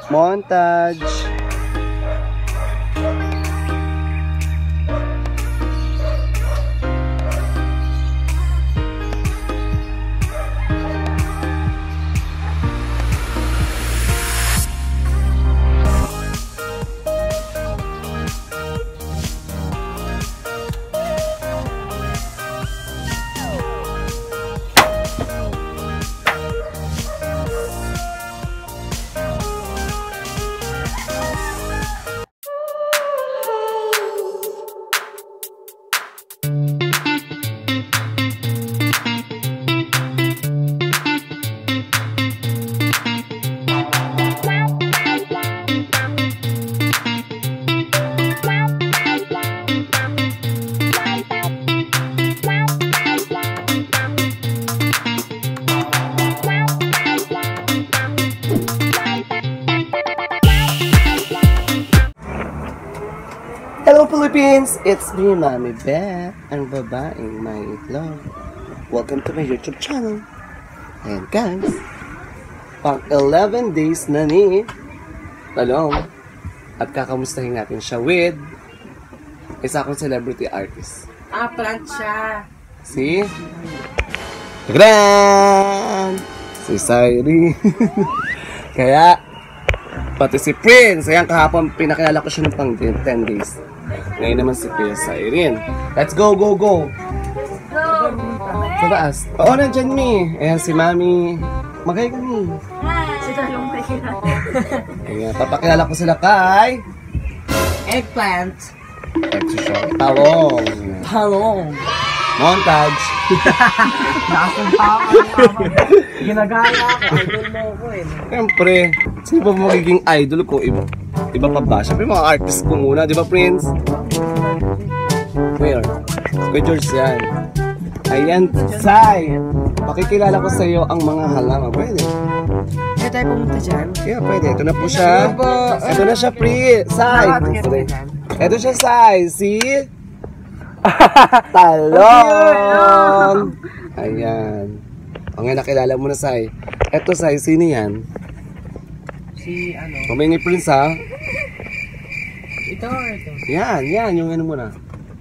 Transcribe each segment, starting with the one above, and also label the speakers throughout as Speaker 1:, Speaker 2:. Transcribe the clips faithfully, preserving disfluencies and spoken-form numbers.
Speaker 1: Montage! Hello Philippines! It's me, Mami Beth, ang babaeng may itlog. Welcome to my YouTube channel. And guys, pang eleven days na ni Talong at kakamustahin natin siya with isa akong celebrity artist.
Speaker 2: Ah, plant siya.
Speaker 1: Si? Grand! Si Sairi. Kaya, pati si Prince. Ayan, kahapon pinakilala ko siya ng pang ten days. Ngayon naman si Prince Irene. Let's go, go, go!
Speaker 3: Go!
Speaker 1: Sa taas. Oo, nandyan mi. Ayan si Mami. Magay kami.
Speaker 3: Si Talong makikita.
Speaker 1: Ayan, papakilala ko sila kay
Speaker 2: Eggplant.
Speaker 1: Extra Talong.
Speaker 2: Talong.
Speaker 1: Montage.
Speaker 2: Nakasunta ako. Ginagaya ako. Idol mo ako eh.
Speaker 1: Siyempre, sino ba magiging idol ko? Iba, iba pa ba? Siyempre mga artist ko muna, di ba Prince? Where? Kay George yan. Ayan, Sai. Pakikilala ko sa iyo ang mga halaman. Pwede.
Speaker 2: Kaya tayo pumunta dyan?
Speaker 1: Kaya pwede. Ito na po siya. Ito na siya, Pri. Sai. Ito siya, Sai. Si Talong. Ayan. O nga, nakilala mo na, Sai. Ito, Sai. Sino yan?
Speaker 2: Si ano?
Speaker 1: Kamay ni Prince, ha?
Speaker 2: Ito o ito?
Speaker 1: Yan, yan. Yung ano muna.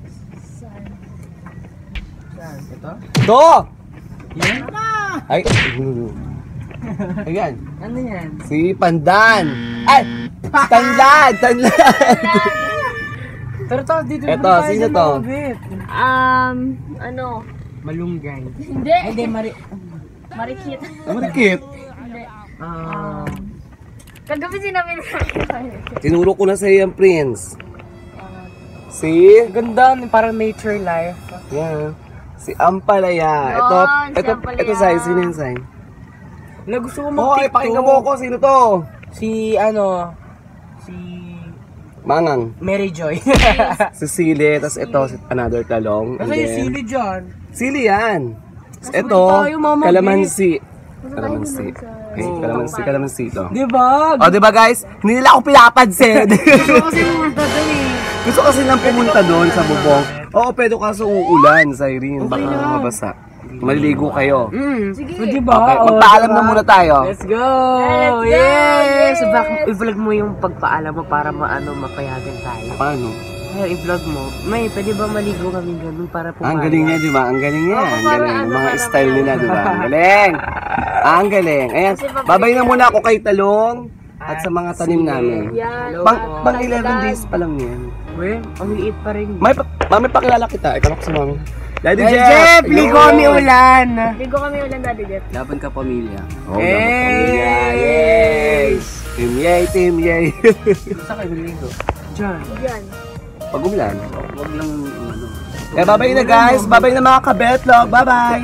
Speaker 2: Saan? Ito?
Speaker 1: Ito!
Speaker 2: Yan?
Speaker 1: Ay, ayan.
Speaker 2: Ano yan?
Speaker 1: Si Pandan. Ay! Tanlad! Tanlad!
Speaker 2: Pero to, dito
Speaker 1: Eto, sino to?
Speaker 3: Um, ano?
Speaker 2: Malunggay.
Speaker 3: Hindi.
Speaker 2: Hindi, mari...
Speaker 3: Marikit.
Speaker 1: Marikit.
Speaker 3: Hindi.
Speaker 2: Ah...
Speaker 3: Kagabi sinabi na
Speaker 1: Tinuro ko na sa iyo ang Prince. Si?
Speaker 2: Ganda, parang nature life.
Speaker 1: Yan. Si Ampalaya.
Speaker 3: Yun,
Speaker 1: Ito,
Speaker 3: si
Speaker 1: ito,
Speaker 3: Ampalaya.
Speaker 1: ito, Sai. Sino yung Sai?
Speaker 2: Na gusto ko
Speaker 1: Oo,
Speaker 2: mag-tiktok.
Speaker 1: ipakinggan mo ako. Sino to?
Speaker 2: Si ano... Si...
Speaker 1: Mangang.
Speaker 2: Mary Joy.
Speaker 1: Si Sili. Tapos ito, si another Talong. And
Speaker 2: Kasi yung
Speaker 1: then,
Speaker 2: sili dyan.
Speaker 1: Sili yan. Tapos
Speaker 2: Nasaan
Speaker 1: ito,
Speaker 2: tayo, Mama
Speaker 1: Kalamansi. Kalamansi. Ay, kalamansi, kalamansi ito.
Speaker 2: Diba?
Speaker 1: O, diba guys? Hindi nila ako pinapansin.
Speaker 2: Gusto ko kasi pumunta doon eh.
Speaker 1: Gusto kasi lang pumunta doon sa bubong. Oo, pero kaso uulan, Irene. Baka
Speaker 2: Okay lang.
Speaker 1: mabasa. Maliligo kayo.
Speaker 2: Mm.
Speaker 3: Sige.
Speaker 2: O, diba?
Speaker 1: Okay,
Speaker 2: O,
Speaker 1: magpaalam
Speaker 2: diba?
Speaker 1: na muna tayo.
Speaker 2: Let's go!
Speaker 3: Let's go!
Speaker 2: Yes!
Speaker 3: Yes!
Speaker 2: So, baka i-vlog mo yung pagpaalam mo para maano mapayagan tayo.
Speaker 1: Paano?
Speaker 2: Ay, i-vlog mo. May, pwede ba maligo kami ganun para
Speaker 1: Ah, ang
Speaker 2: pumayag?
Speaker 1: galing niya, di ba? Ang galing niya.
Speaker 3: Oo,
Speaker 1: Ang
Speaker 3: para
Speaker 1: galing.
Speaker 3: ano,
Speaker 1: Mga
Speaker 3: para
Speaker 1: style nila, di ba? Ang galing. Ah, ang galing. Ayan.
Speaker 3: Kasi pabalik
Speaker 1: Babay na
Speaker 3: yan.
Speaker 1: muna ako kay Talong at sa mga tanim
Speaker 2: Sige.
Speaker 1: namin.
Speaker 3: Yan.
Speaker 1: Pang,
Speaker 3: Yan.
Speaker 1: pang eleven days pa lang yan.
Speaker 2: We, ang liit pa rin.
Speaker 1: May, pa- mami, pakilala kita. Ikaw ako sa mami. Daddy
Speaker 2: Daddy
Speaker 1: Jeff!
Speaker 2: Jeff, ligo kami
Speaker 1: Yun.
Speaker 2: ulan.
Speaker 3: Ligo kami ulan, Daddy Jeff.
Speaker 1: Laban ka pamilya. Oh,
Speaker 2: Hey!
Speaker 1: laban pamilya. Yay! Team yay, team yay.
Speaker 2: Saan kayo niligo? Diyan.
Speaker 3: Yan.
Speaker 1: Pag umulan, wag lang ano. Kaya babay na guys, babay na mga kabetlog. Bye-bye!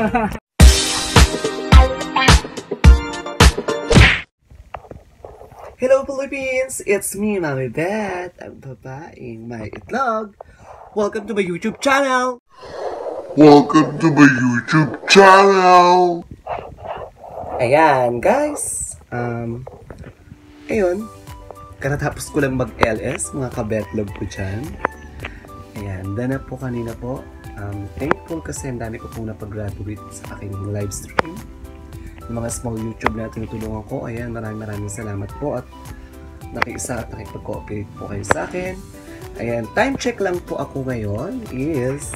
Speaker 1: Hello Philippines! It's me, Mami Beth, ang babaeng may itlog. Welcome to my YouTube channel!
Speaker 4: Welcome to my YouTube channel!
Speaker 1: Ayan, guys. Um, ayun. Karatapos ko lang mag-L S, mga kabetlog ko dyan. Ayan, dana po kanina po. Um, thankful kasi ang dami ko pong napag-graduate sa aking live stream. yung mga small YouTube na tinutulungan ko. Ayan, maraming maraming salamat po at nakiisa at nakipag-cooperate po kayo sa akin. Ayan, time check lang po ako ngayon is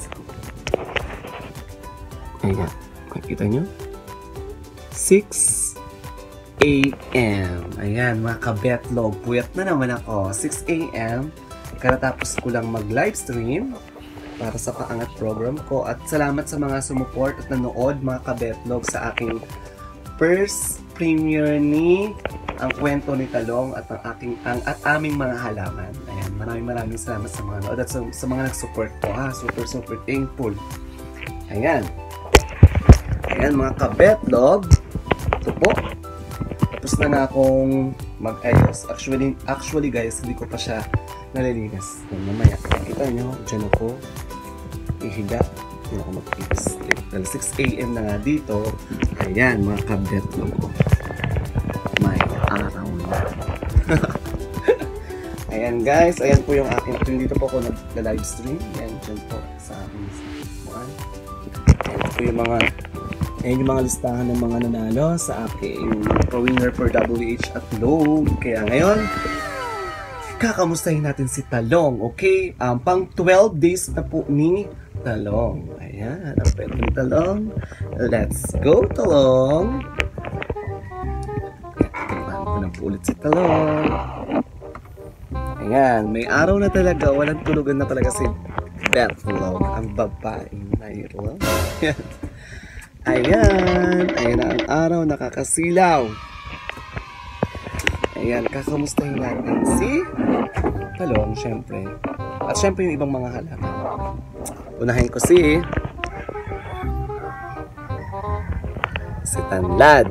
Speaker 1: ayan, makikita nyo six a m Ayan, mga kabetlog, puyat na naman ako. six a m Karatapos ko lang mag-live stream para sa paangat program ko. At salamat sa mga sumuport at nanood, mga kabetlog, sa aking first premiere ni Ang Kwento ni Talong at ang aking ang at aming mga halaman. Ayan, maraming maraming salamat sa mga nanood at sa, sa mga nag-support ko, ha. Super super thankful. Ayan. Ayan, mga kabetlog. Ito po. Tapos na na akong mag-ayos. Actually, actually guys, hindi ko pa siya nalilinis. Yan, mamaya. Kita nyo, dyan ako ihiga. Hindi ako mag-sleep. Dahil six a m na nga dito. Ayan, mga kabetlog ko. May araw na. Ayan guys, ayan po yung aking. Dito po ako nag-live stream. Ayan, dyan po sa aking buwan. Ayan po yung mga Ayan yung mga listahan ng mga nanalo sa aking winner for W H at Low. Kaya ngayon, kakamustahin natin si Talong, okay? Um, pang twelve days na po ni Talong. Ayan, ang pwede ni Talong. Let's go, Talong! Tingnan ko na po ulit si Talong. Ayan, may araw na talaga. Walang tulugan na talaga si Betlog, ang babaeng mayroon. Ayan, ayan na ang araw, nakakasilaw. Ayan, kakamustahin natin si Talong, syempre. At syempre yung ibang mga halaman. Unahin ko si si Tanlad.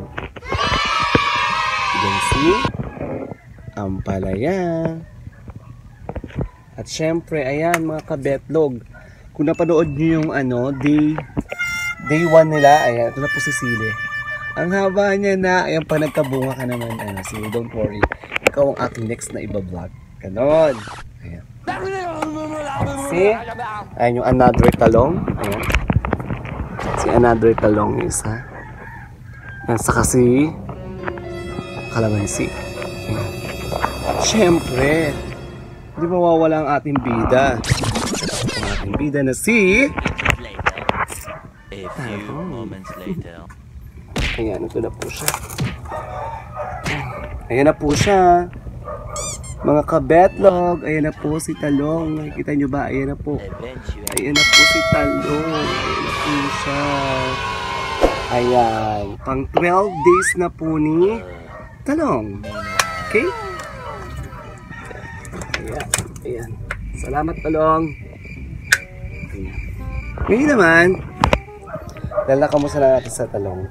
Speaker 1: Then si Ampalaya. At syempre, ayan mga kabetlog. Kung napanood nyo yung ano, day Day one nila, ayan, ito na po si Sile. Ang haba niya na, ayan pa nagkabunga ka naman, ano, Sile, don't worry. Ikaw ang aking next na iba-vlog. Ganon. Ayan. Si, ayan yung Another Talong. Ayan. Si Another Talong isa. Ayan, saka si Kalamansi. Ayan. Siyempre, hindi mawawala ang ating bida. Ang ating bida na si
Speaker 5: A few moments later.
Speaker 1: Ayan, ito na po siya. Ayan na po siya. Mga kabetlog, ayan na po si Talong. Nakikita nyo ba? Ayan na po. Ayan na po si Talong. Ayan na po siya. Ayan. Pang twelve days na po ni Talong. Okay? Ayan. Ayan. Salamat, Talong. Ayan. Ngayon naman, dahil nakamusta na natin sa Talong.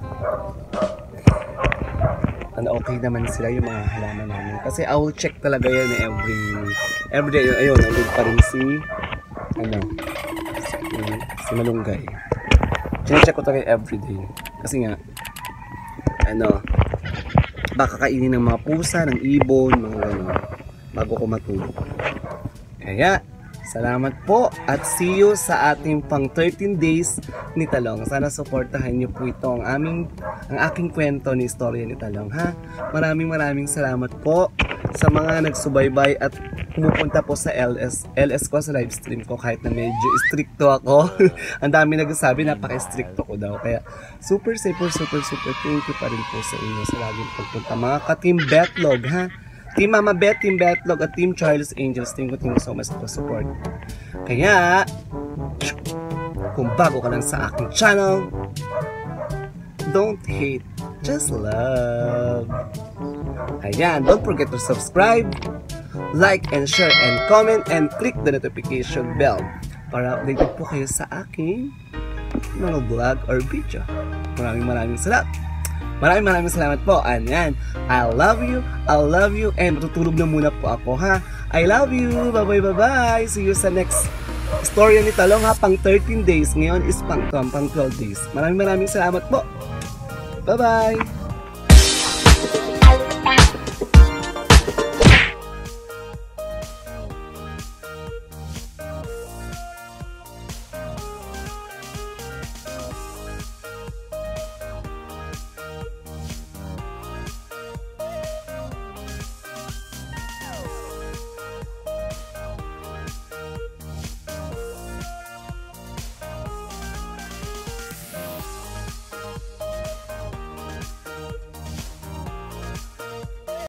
Speaker 1: Ano, okay naman sila yung mga halaman namin. Kasi I will check talaga yan every every day. Ayun, nandun pa rin si ano, si, si Malunggay. Chine-check ko talaga every day. Kasi nga, ano, baka kainin ng mga pusa, ng ibon, mga gano'n, bago ko matulog. Kaya, salamat po at see you sa ating pang thirteen days ni Talong. Sana suportahan niyo po ito ang aming ang aking kwento ni istorya ni Talong, ha. Maraming maraming salamat po sa mga nagsubaybay at pumupunta po sa L S L S ko sa live stream ko kahit na medyo stricto ako. Ang dami nagsasabi napaka-stricto ko daw. Kaya super super super super thank you pa rin po sa inyo sa laging pagpunta mga ka-Team Betlog, ha. Team Mama Bet, Team Betlog at Team Charles Angels, thank you, thank you so much for support. Kaya, kung bago ka lang sa aking channel, don't hate, just love. Ayan, don't forget to subscribe, like and share and comment and click the notification bell para updated po kayo sa aking mga vlog or video. Maraming maraming salamat. Maraming maraming salamat po. Ayan. I love you. I love you. And matutulog na muna po ako, ha. I love you. Bye-bye, bye-bye. See you sa next story ni Talong, ha. Pang thirteen days. Ngayon is pang, pang twelve days. Maraming maraming salamat po. Bye-bye.